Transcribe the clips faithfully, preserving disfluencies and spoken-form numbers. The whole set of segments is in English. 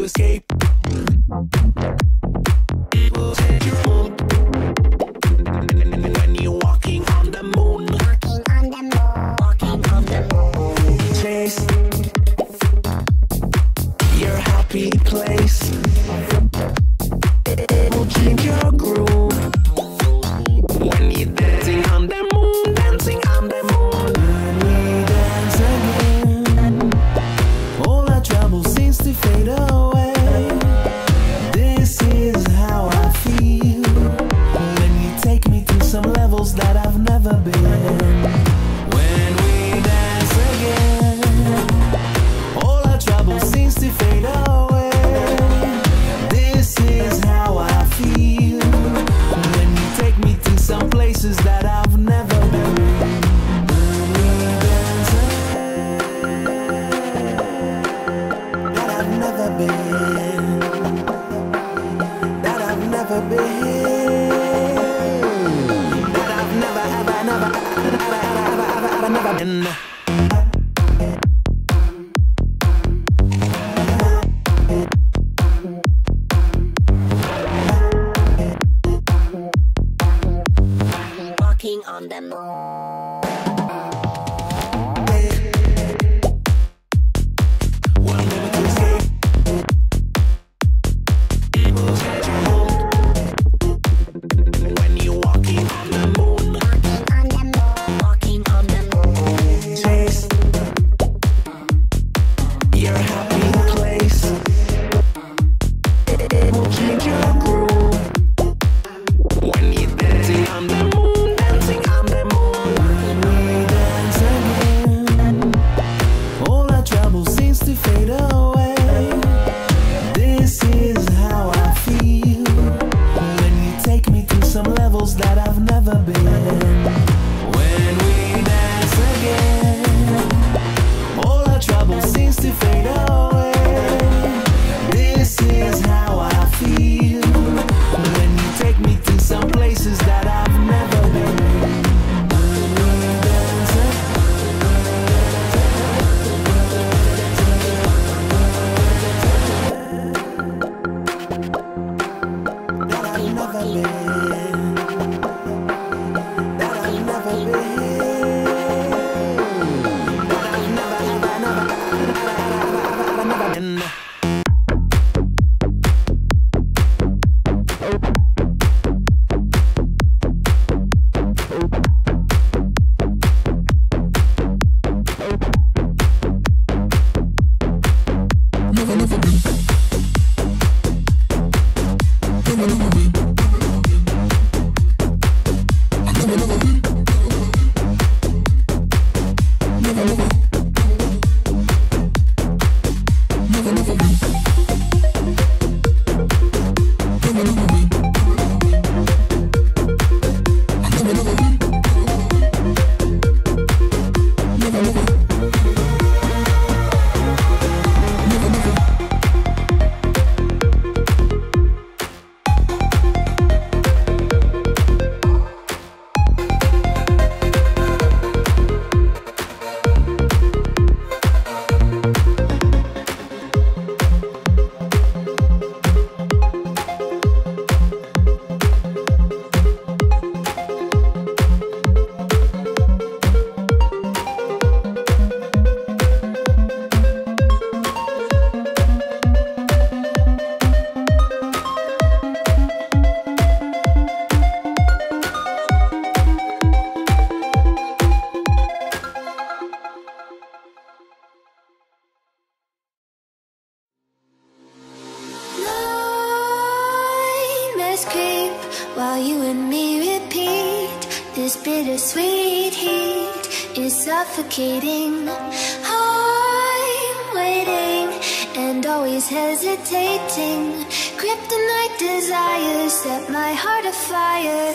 escape. People set your mood. When you're walking on the moon, walking on the moon, walking on the moon. Chase your happy place. It will change your groove. When you're dancing on the moon, dancing on the moon. When we dance again, all our trouble seems to fade away. This is how I feel. When you take me to some levels that I've never been. When we dance again, all our trouble seems to fade away. This is how I feel. When you take me to some places that I've never been. When we dance again, that I've never been. That I've never been. That I've never, ever, never, ever, ever, ever, ever, never been. Walking on the moon. One moment to escape. People set your mood. When you're walking on the moon, walking on the moon, walking on the moon. Chase your happy place. It will change your groove. When you're dancing on the moon, dancing on the moon. When we dance again, all our trouble seems to fade away. This is how I feel. When you take me to some levels that I've never been. When we dance again, all our trouble seems to fade away. This is how I feel. When you take me to some places that I've never been. When we dance that I've never been. That I've never been. That I've never, ever, never, ever, ever, ever, never been. Nightmares creep while you and me repeat. This bittersweet heat is suffocating. I'm waiting and always hesitating. Kryptonite desires set my heart afire.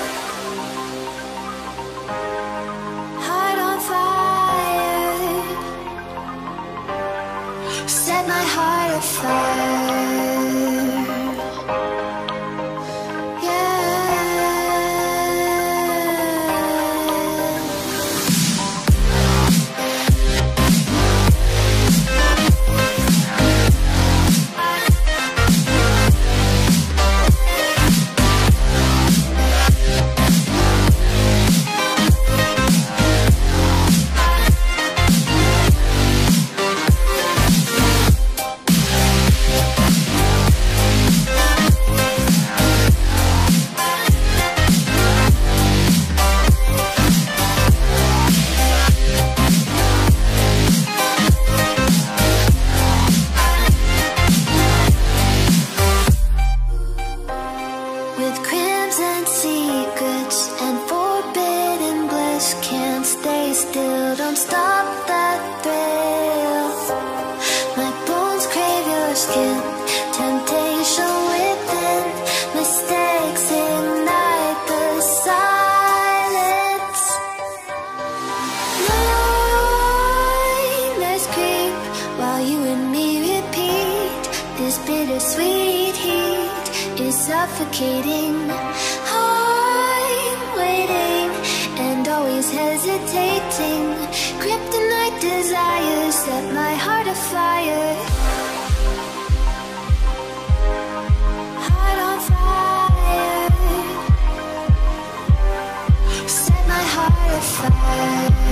Heart on fire. Set my heart afire. I still, don't stop that thrill. My bones crave your skin, temptation within, mistakes ignite the silence. Nightmares creep while you and me repeat. This bittersweet heat is suffocating. I'm waiting and always hesitating. Kryptonite desires set my heart afire. Heart on fire. Set my heart afire.